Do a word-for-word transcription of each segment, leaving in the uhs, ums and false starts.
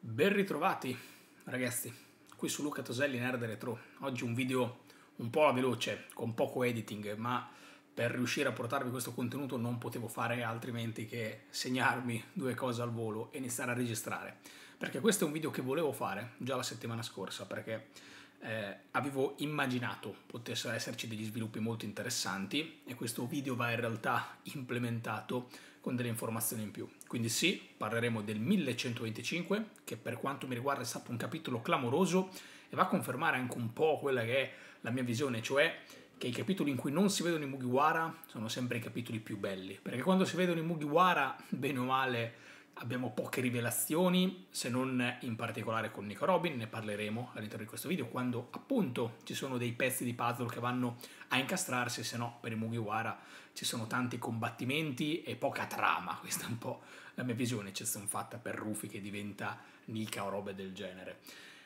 Ben ritrovati ragazzi, qui su Luca Toselli Nerd Retro. Oggi un video un po' alla veloce, con poco editing, ma per riuscire a portarvi questo contenuto non potevo fare altrimenti che segnarmi due cose al volo e iniziare a registrare. Perché questo è un video che volevo fare già la settimana scorsa, perché eh, avevo immaginato potessero esserci degli sviluppi molto interessanti e questo video va in realtà implementato con delle informazioni in più. Quindi sì, parleremo del millecentoventicinque, che per quanto mi riguarda è stato un capitolo clamoroso e va a confermare anche un po' quella che è la mia visione, cioè che i capitoli in cui non si vedono i Mugiwara sono sempre i capitoli più belli, perché quando si vedono i Mugiwara, bene o male, abbiamo poche rivelazioni, se non in particolare con Nico Robin, ne parleremo all'interno di questo video, quando appunto ci sono dei pezzi di puzzle che vanno a incastrarsi, se no per i Mugiwara ci sono tanti combattimenti e poca trama. Questa è un po' la mia visione, eccezione fatta per Rufy che diventa Nika o robe del genere.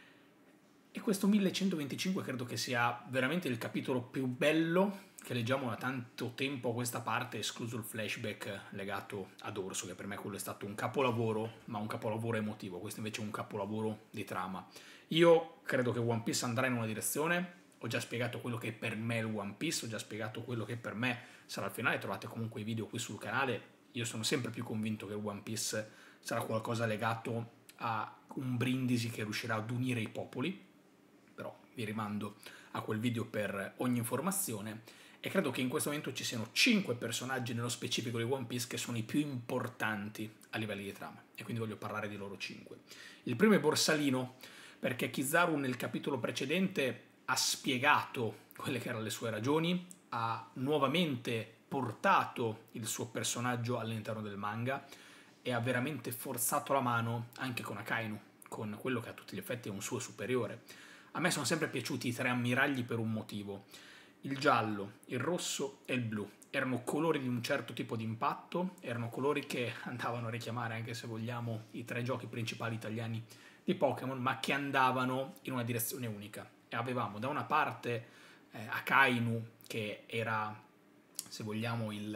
E questo millecentoventicinque credo che sia veramente il capitolo più bello che leggiamo da tanto tempo a questa parte, escluso il flashback legato ad Orso, che per me quello è stato un capolavoro, ma un capolavoro emotivo. Questo invece è un capolavoro di trama. Io credo che One Piece andrà in una direzione, ho già spiegato quello che per me è il One Piece, ho già spiegato quello che per me sarà il finale, trovate comunque i video qui sul canale. Io sono sempre più convinto che One Piece sarà qualcosa legato a un Brindisi che riuscirà ad unire i popoli, però vi rimando a quel video per ogni informazione. E credo che in questo momento ci siano cinque personaggi nello specifico di One Piece che sono i più importanti a livello di trama, e quindi voglio parlare di loro cinque. Il primo è Borsalino, perché Kizaru nel capitolo precedente ha spiegato quelle che erano le sue ragioni, ha nuovamente portato il suo personaggio all'interno del manga e ha veramente forzato la mano anche con Akainu, con quello che a tutti gli effetti è un suo superiore. A me sono sempre piaciuti i tre ammiragli per un motivo. Il giallo, il rosso e il blu erano colori di un certo tipo di impatto, erano colori che andavano a richiamare, anche se vogliamo, i tre giochi principali italiani di Pokémon, ma che andavano in una direzione unica. E avevamo da una parte eh, Akainu, che era, se vogliamo, il,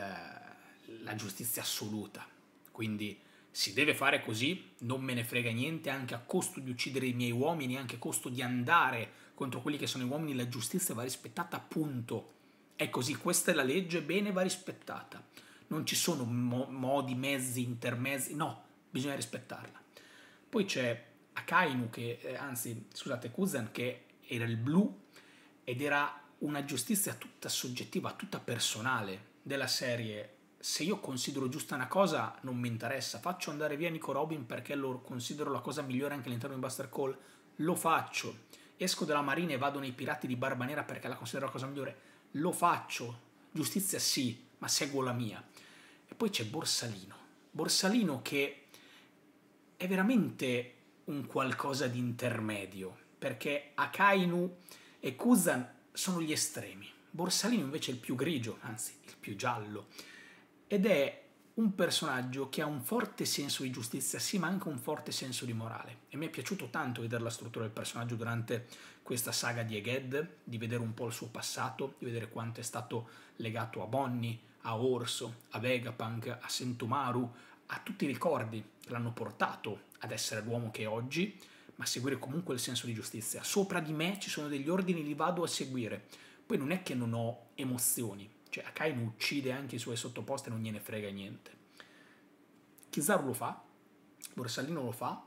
la giustizia assoluta, quindi si deve fare così, non me ne frega niente, anche a costo di uccidere i miei uomini, anche a costo di andare contro quelli che sono i uomini, la giustizia va rispettata, appunto. È così, questa è la legge, bene, va rispettata. Non ci sono mo modi, mezzi, intermezzi, no, bisogna rispettarla. Poi c'è Akainu, che, eh, anzi, scusate, Kuzan, che era il blu, ed era una giustizia tutta soggettiva, tutta personale, della serie: se io considero giusta una cosa non mi interessa, faccio andare via Nico Robin perché lo considero la cosa migliore anche all'interno di Buster Call, lo faccio. Esco dalla marina e vado nei pirati di Barba Nera perché la considero la cosa migliore, lo faccio. Giustizia sì, ma seguo la mia. E poi c'è Borsalino. Borsalino che è veramente un qualcosa di intermedio, perché Akainu e Kuzan sono gli estremi. Borsalino invece è il più grigio, anzi il più giallo. Ed è un personaggio che ha un forte senso di giustizia, sì, ma anche un forte senso di morale. E mi è piaciuto tanto vedere la struttura del personaggio durante questa saga di Egghead, di vedere un po' il suo passato, di vedere quanto è stato legato a Bonnie, a Orso, a Vegapunk, a Sentomaru, a tutti i ricordi che l'hanno portato ad essere l'uomo che è oggi, ma a seguire comunque il senso di giustizia. Sopra di me ci sono degli ordini, li vado a seguire. Poi non è che non ho emozioni, cioè Akainu uccide anche i suoi sottoposti e non gliene frega niente. Kizaru lo fa, Borsalino lo fa,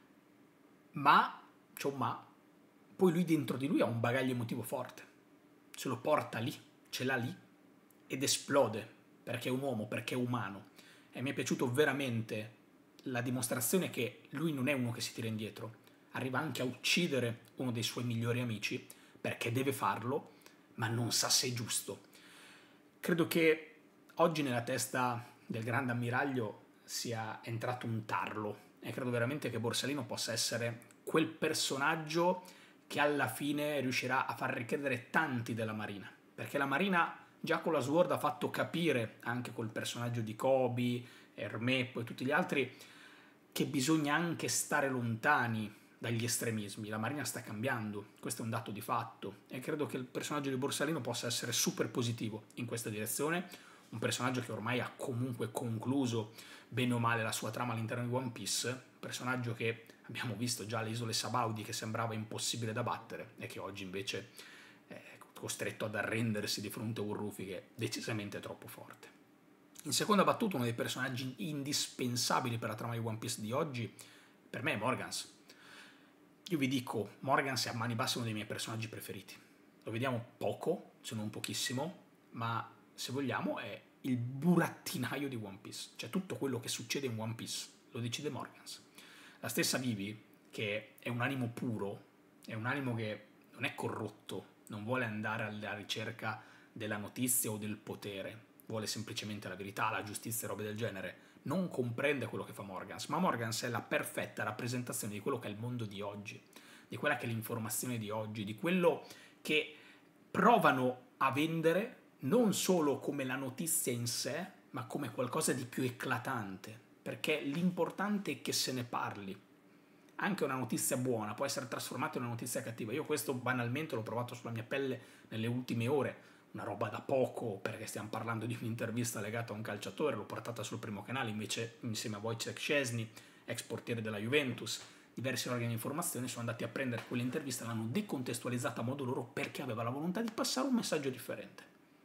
ma, c'è un ma, poi lui dentro di lui ha un bagaglio emotivo forte, se lo porta lì, ce l'ha lì ed esplode, perché è un uomo, perché è umano. E mi è piaciuto veramente la dimostrazione che lui non è uno che si tira indietro, arriva anche a uccidere uno dei suoi migliori amici, perché deve farlo, ma non sa se è giusto. Credo che oggi nella testa del grande ammiraglio sia entrato un tarlo e credo veramente che Borsalino possa essere quel personaggio che alla fine riuscirà a far ricredere tanti della Marina, perché la Marina già con la Sword ha fatto capire, anche col personaggio di Kobe, Hermeppo e tutti gli altri, che bisogna anche stare lontani dagli estremismi. La Marina sta cambiando, questo è un dato di fatto, e credo che il personaggio di Borsalino possa essere super positivo in questa direzione, un personaggio che ormai ha comunque concluso bene o male la sua trama all'interno di One Piece, un personaggio che abbiamo visto già alle isole Sabaudi che sembrava impossibile da battere e che oggi invece è costretto ad arrendersi di fronte a un Rufy che è decisamente troppo forte. In seconda battuta, uno dei personaggi indispensabili per la trama di One Piece di oggi per me è Morgans. Io vi dico, Morgans è a mani basse uno dei miei personaggi preferiti. Lo vediamo poco, se non pochissimo, ma se vogliamo è il burattinaio di One Piece. Cioè tutto quello che succede in One Piece lo decide Morgans. La stessa Vivi, che è un animo puro, è un animo che non è corrotto, non vuole andare alla ricerca della notizia o del potere, vuole semplicemente la verità, la giustizia e robe del genere, non comprende quello che fa Morgans, ma Morgans è la perfetta rappresentazione di quello che è il mondo di oggi, di quella che è l'informazione di oggi, di quello che provano a vendere non solo come la notizia in sé, ma come qualcosa di più eclatante, perché l'importante è che se ne parli. Anche una notizia buona può essere trasformata in una notizia cattiva. Io questo banalmente l'ho provato sulla mia pelle nelle ultime ore, una roba da poco, perché stiamo parlando di un'intervista legata a un calciatore, l'ho portata sul primo canale invece insieme a Wojciech Szczesny, ex portiere della Juventus. Diversi organi di informazione sono andati a prendere quell'intervista e l'hanno decontestualizzata a modo loro perché aveva la volontà di passare un messaggio differente.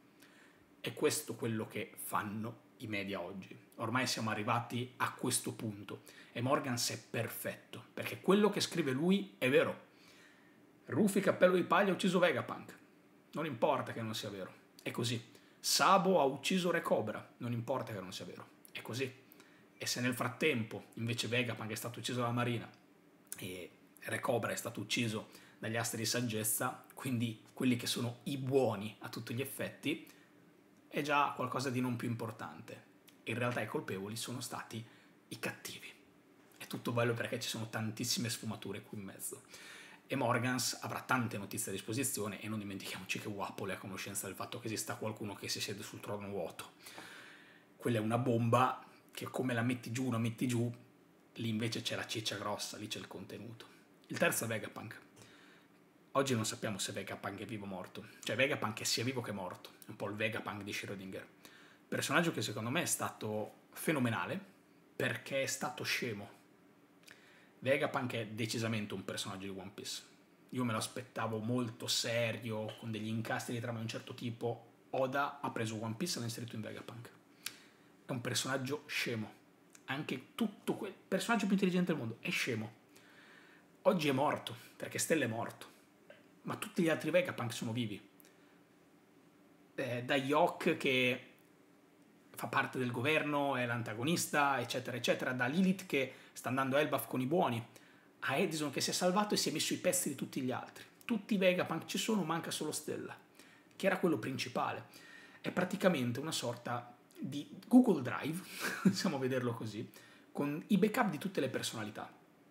È questo quello che fanno i media oggi. Ormai siamo arrivati a questo punto e Morgans è perfetto, perché quello che scrive lui è vero. Rufy Cappello di Paglia ha ucciso Vegapunk. Non importa che non sia vero, è così. Sabo ha ucciso Re Cobra, non importa che non sia vero, è così. E se nel frattempo invece Vegapunk è stato ucciso dalla Marina e Re Cobra è stato ucciso dagli astri di saggezza, quindi quelli che sono i buoni a tutti gli effetti, è già qualcosa di non più importante. In realtà i colpevoli sono stati i cattivi. È tutto bello perché ci sono tantissime sfumature qui in mezzo. E Morgans avrà tante notizie a disposizione e non dimentichiamoci che Wapol è a conoscenza del fatto che esista qualcuno che si siede sul trono vuoto. Quella è una bomba che come la metti giù o la metti giù, lì invece c'è la ciccia grossa, lì c'è il contenuto. Il terzo è Vegapunk. Oggi non sappiamo se Vegapunk è vivo o morto. Cioè Vegapunk è sia vivo che morto. È un po' il Vegapunk di Schrödinger. Personaggio che secondo me è stato fenomenale perché è stato scemo. Vegapunk è decisamente un personaggio di One Piece. Io me lo aspettavo molto serio, con degli incastri di trama di un certo tipo. Oda ha preso One Piece e l'ha inserito in Vegapunk. È un personaggio scemo. Anche tutto quel personaggio più intelligente del mondo è scemo. Oggi è morto, perché Stella è morto. Ma tutti gli altri Vegapunk sono vivi. Eh, da Yok che fa parte del governo, è l'antagonista, eccetera, eccetera, da Lilith che sta andando a Elbaf con i buoni, a Edison che si è salvato e si è messo i pezzi di tutti gli altri. Tutti i Vegapunk ci sono, manca solo Stella, che era quello principale. È praticamente una sorta di Google Drive, possiamo vederlo così, con i backup di tutte le personalità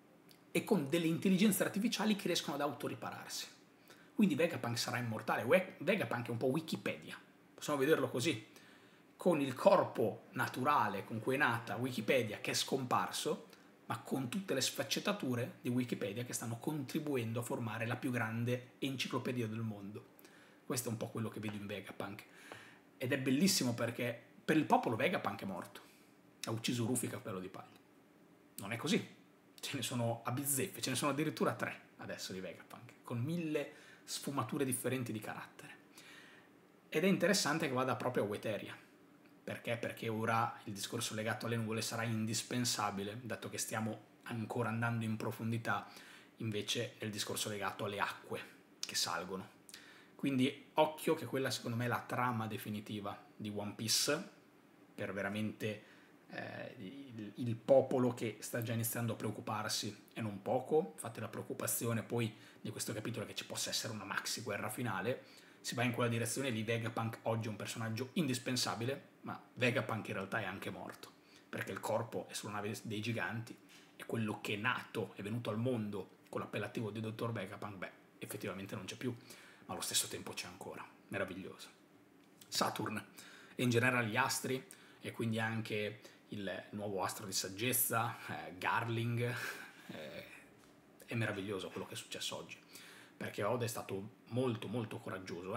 e con delle intelligenze artificiali che riescono ad autoripararsi. Quindi Vegapunk sarà immortale. Vegapunk è un po' Wikipedia, possiamo vederlo così, con il corpo naturale con cui è nata Wikipedia che è scomparso, ma con tutte le sfaccettature di Wikipedia che stanno contribuendo a formare la più grande enciclopedia del mondo. Questo è un po' quello che vedo in Vegapunk. Ed è bellissimo perché per il popolo Vegapunk è morto. Ha ucciso Rufy Cappello di Paglia. Non è così. Ce ne sono a bizzeffe, ce ne sono addirittura tre adesso di Vegapunk, con mille sfumature differenti di carattere. Ed è interessante che vada proprio a Westeria. Perché? Perché ora il discorso legato alle nuvole sarà indispensabile, dato che stiamo ancora andando in profondità, invece è il discorso legato alle acque che salgono. Quindi occhio che quella secondo me è la trama definitiva di One Piece, per veramente eh, il, il popolo che sta già iniziando a preoccuparsi, e non poco. Infatti la preoccupazione poi di questo capitolo è che ci possa essere una maxi guerra finale. Si va in quella direzione di Vegapunk oggi è un personaggio indispensabile, ma Vegapunk in realtà è anche morto, perché il corpo è sulla nave dei giganti e quello che è nato, è venuto al mondo con l'appellativo di dottor Vegapunk, beh, effettivamente non c'è più, ma allo stesso tempo c'è ancora. Meraviglioso. Saturn, e in generale gli astri, e quindi anche il nuovo astro di saggezza, eh, Garling, eh, è meraviglioso quello che è successo oggi. Perché Oda è stato molto molto coraggioso, eh?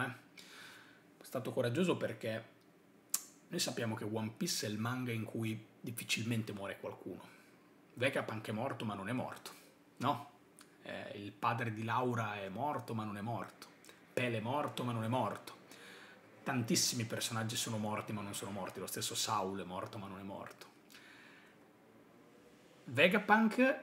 È stato coraggioso perché noi sappiamo che One Piece è il manga in cui difficilmente muore qualcuno, Vegapunk è morto ma non è morto, no? Eh, il padre di Laura è morto ma non è morto, Pele è morto ma non è morto, tantissimi personaggi sono morti ma non sono morti, lo stesso Saul è morto ma non è morto. Vegapunk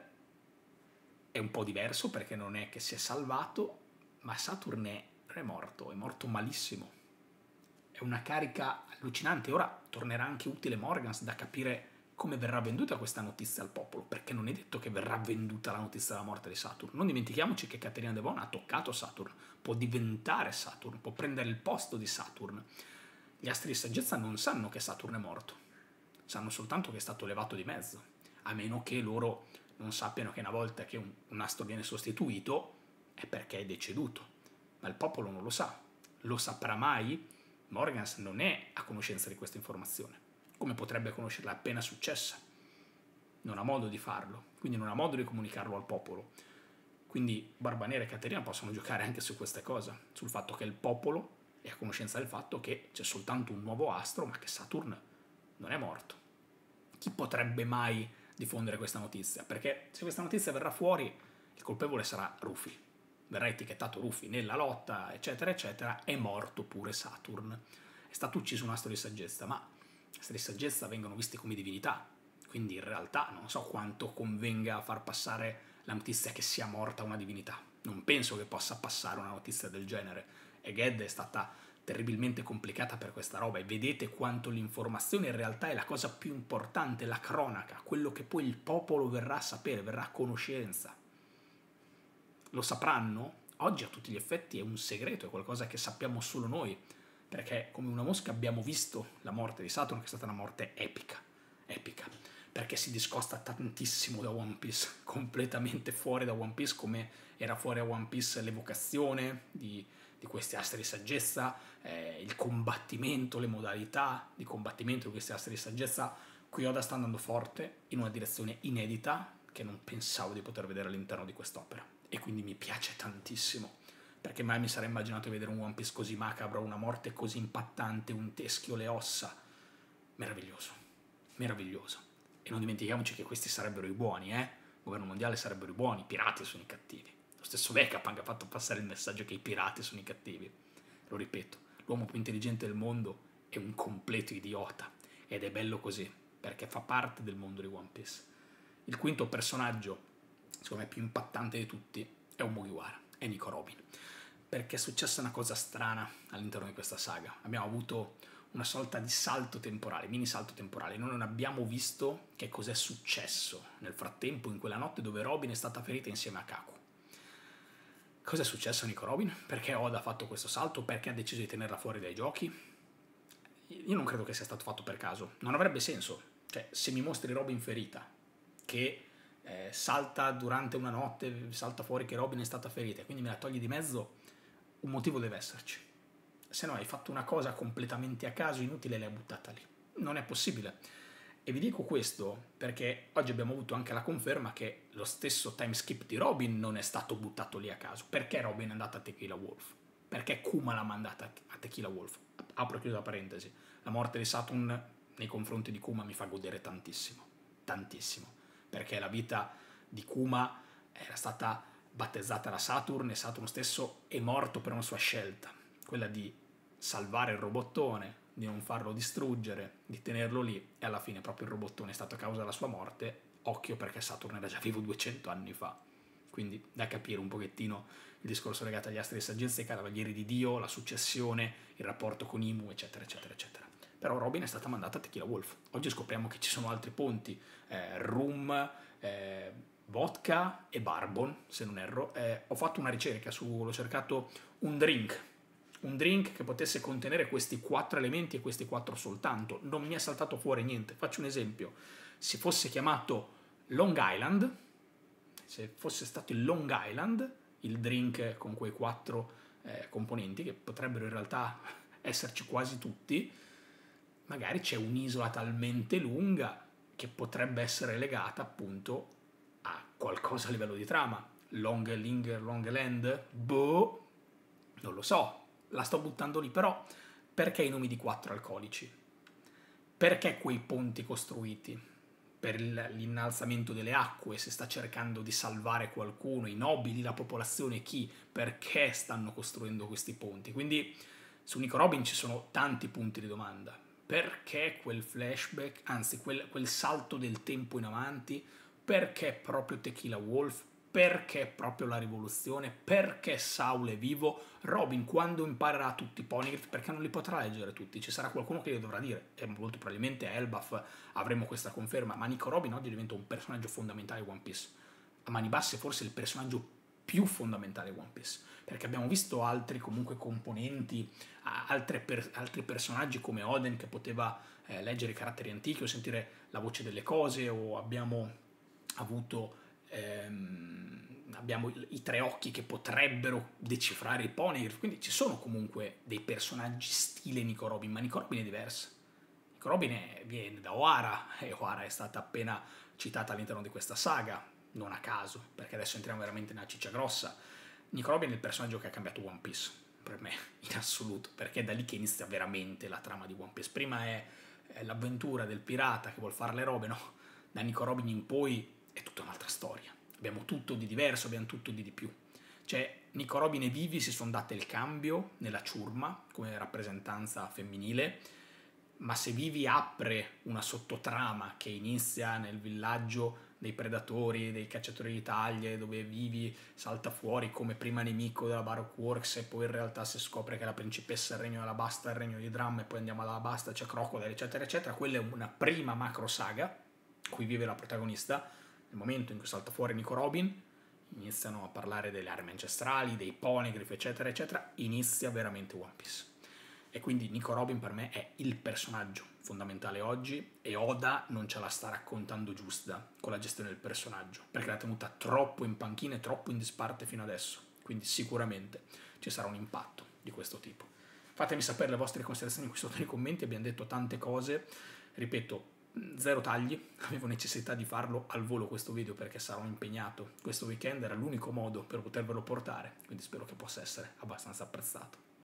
è un po' diverso perché non è che si è salvato, ma Saturn è, è morto, è morto malissimo. È una carica allucinante. Ora tornerà anche utile Morgans da capire come verrà venduta questa notizia al popolo, perché non è detto che verrà venduta la notizia della morte di Saturn. Non dimentichiamoci che Caterina Devon ha toccato Saturn, può diventare Saturn, può prendere il posto di Saturn. Gli astri di saggezza non sanno che Saturn è morto, sanno soltanto che è stato levato di mezzo, a meno che loro non sappiano che una volta che un, un astro viene sostituito è perché è deceduto, ma il popolo non lo sa. Lo saprà mai? Morgans non è a conoscenza di questa informazione. Come potrebbe conoscerla appena successa? Non ha modo di farlo, quindi non ha modo di comunicarlo al popolo. Quindi Barba Nera e Caterina possono giocare anche su queste cose, sul fatto che il popolo è a conoscenza del fatto che c'è soltanto un nuovo astro, ma che Saturn non è morto. Chi potrebbe mai diffondere questa notizia? Perché se questa notizia verrà fuori, il colpevole sarà Rufy. Verrà etichettato Rufy nella lotta, eccetera, eccetera, è morto pure Saturn. È stato ucciso un astro di saggezza, ma gli astri di saggezza vengono visti come divinità, quindi in realtà non so quanto convenga far passare la notizia che sia morta una divinità. Non penso che possa passare una notizia del genere. E Ged è stata terribilmente complicata per questa roba, e vedete quanto l'informazione in realtà è la cosa più importante, la cronaca, quello che poi il popolo verrà a sapere, verrà a conoscenza. Lo sapranno? Oggi a tutti gli effetti è un segreto, è qualcosa che sappiamo solo noi, perché come una mosca abbiamo visto la morte di Saturn, che è stata una morte epica, epica, perché si discosta tantissimo da One Piece, completamente fuori da One Piece, come era fuori a One Piece l'evocazione di, di questi astri di saggezza, eh, il combattimento, le modalità di combattimento di questi astri di saggezza. Qui Oda sta andando forte in una direzione inedita che non pensavo di poter vedere all'interno di quest'opera, e quindi mi piace tantissimo, perché mai mi sarei immaginato di vedere un One Piece così macabro, una morte così impattante, un teschio, le ossa. Meraviglioso, meraviglioso. E non dimentichiamoci che questi sarebbero i buoni, eh? Il governo mondiale sarebbero i buoni, i pirati sono i cattivi. Lo stesso Vegapunk ha fatto passare il messaggio che i pirati sono i cattivi. Lo ripeto, l'uomo più intelligente del mondo è un completo idiota, ed è bello così, perché fa parte del mondo di One Piece. Il quinto personaggio, secondo me più impattante di tutti, è un Mugiwara, è Nico Robin, perché è successa una cosa strana all'interno di questa saga. Abbiamo avuto una sorta di salto temporale, mini salto temporale. Noi non abbiamo visto che cos'è successo nel frattempo, in quella notte dove Robin è stata ferita insieme a Kaku. Cosa è successo a Nico Robin? Perché Oda ha fatto questo salto? Perché ha deciso di tenerla fuori dai giochi? Io non credo che sia stato fatto per caso, non avrebbe senso. Cioè, se mi mostri Robin ferita, che eh, salta durante una notte, salta fuori che Robin è stata ferita, e quindi me la togli di mezzo, un motivo deve esserci. Se no hai fatto una cosa completamente a caso, inutile, e l'hai buttata lì. Non è possibile. E vi dico questo perché oggi abbiamo avuto anche la conferma che lo stesso time skip di Robin non è stato buttato lì a caso. Perché Robin è andata a Tequila Wolf? Perché Kuma l'ha mandata a Tequila Wolf? Apro e chiuso la parentesi. La morte di Saturn nei confronti di Kuma mi fa godere tantissimo. Tantissimo. Perché la vita di Kuma era stata battezzata da Saturn, e Saturn stesso è morto per una sua scelta, quella di salvare il robottone, di non farlo distruggere, di tenerlo lì, e alla fine proprio il robottone è stato a causa della sua morte. Occhio, perché Saturn era già vivo duecento anni fa. Quindi da capire un pochettino il discorso legato agli astri di saggezza, ai cavalieri di Dio, la successione, il rapporto con Imu, eccetera, eccetera, eccetera. Però Robin è stata mandata a Tequila Wolf. Oggi scopriamo che ci sono altri ponti, eh, Rum, eh, Vodka e Barbon, se non erro. Eh, ho fatto una ricerca su, l'ho cercato un drink, un drink che potesse contenere questi quattro elementi e questi quattro soltanto. Non mi è saltato fuori niente. Faccio un esempio. Se fosse chiamato Long Island, se fosse stato il Long Island, il drink con quei quattro eh, componenti, che potrebbero in realtà esserci quasi tutti, magari c'è un'isola talmente lunga che potrebbe essere legata appunto a qualcosa a livello di trama. Long Linger, Long Land? Boh, non lo so, la sto buttando lì. Però perché i nomi di quattro alcolici? Perché quei ponti costruiti? per l'innalzamento delle acque, se sta cercando di salvare qualcuno, i nobili, la popolazione, chi, perché stanno costruendo questi ponti. Quindi su Nico Robin ci sono tanti punti di domanda. Perché quel flashback, anzi quel, quel salto del tempo in avanti? Perché proprio Tequila Wolf? Perché proprio la rivoluzione? Perché Saul è vivo? Robin quando imparerà tutti i Poneglyph? Perché non li potrà leggere tutti, ci sarà qualcuno che li dovrà dire, e molto probabilmente a Elbaf avremo questa conferma, ma Nico Robin oggi diventa un personaggio fondamentale di One Piece. A mani basse forse il personaggio più fondamentale di One Piece, perché abbiamo visto altri comunque componenti, per, altri personaggi come Oden che poteva eh, leggere i caratteri antichi o sentire la voce delle cose, o abbiamo avuto ehm, abbiamo i, i tre occhi che potrebbero decifrare i Poneglyph, quindi ci sono comunque dei personaggi stile Nico Robin, ma Nico Robin è diverso. Nico Robin è, viene da Ohara, e Ohara è stata appena citata all'interno di questa saga, non a caso, perché adesso entriamo veramente nella ciccia grossa. Nico Robin è il personaggio che ha cambiato One Piece, per me, in assoluto, perché è da lì che inizia veramente la trama di One Piece. Prima è, è l'avventura del pirata che vuol fare le robe, no? Da Nico Robin in poi è tutta un'altra storia. Abbiamo tutto di diverso, abbiamo tutto di di più. Cioè, Nico Robin e Vivi si sono date il cambio nella ciurma, come rappresentanza femminile, ma se Vivi apre una sottotrama che inizia nel villaggio dei predatori, dei cacciatori di taglie, dove Vivi salta fuori come prima nemico della Baroque Works e poi in realtà si scopre che la principessa è il regno della Basta, il regno di Drum, e poi andiamo alla Basta, c'è Crocodile, eccetera, eccetera. Quella è una prima macro saga, cui vive la protagonista. Nel momento in cui salta fuori Nico Robin, iniziano a parlare delle armi ancestrali, dei Poneglyph, eccetera, eccetera, inizia veramente One Piece. E quindi Nico Robin per me è il personaggio fondamentale oggi, e Oda non ce la sta raccontando giusta con la gestione del personaggio, perché l'ha tenuta troppo in panchina e troppo in disparte fino adesso. Quindi sicuramente ci sarà un impatto di questo tipo. Fatemi sapere le vostre considerazioni qui sotto nei commenti, abbiamo detto tante cose, ripeto, zero tagli, avevo necessità di farlo al volo questo video perché sarò impegnato questo weekend, era l'unico modo per potervelo portare, quindi spero che possa essere abbastanza apprezzato.